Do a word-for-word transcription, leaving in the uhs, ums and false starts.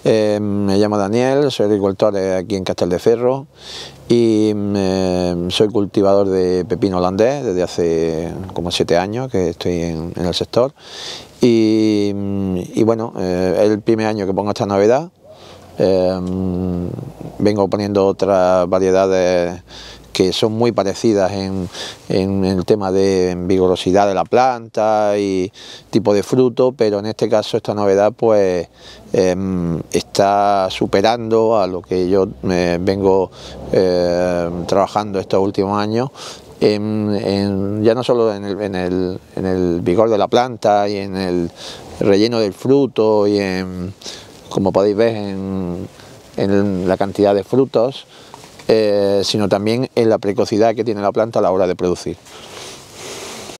Eh, me llamo Daniel, soy agricultor aquí en Castelldefels y eh, soy cultivador de pepino holandés desde hace como siete años que estoy en, en el sector. Y, y bueno, eh, es el primer año que pongo esta novedad. Eh, vengo poniendo otras variedades que son muy parecidas en, en el tema de vigorosidad de la planta y tipo de fruto, pero en este caso esta novedad pues eh, está superando a lo que yo eh, vengo eh, trabajando estos últimos años. En, en, ya no solo en el, en, el, en el vigor de la planta y en el relleno del fruto y en, como podéis ver, en, en la cantidad de frutos, eh, sino también en la precocidad que tiene la planta a la hora de producir.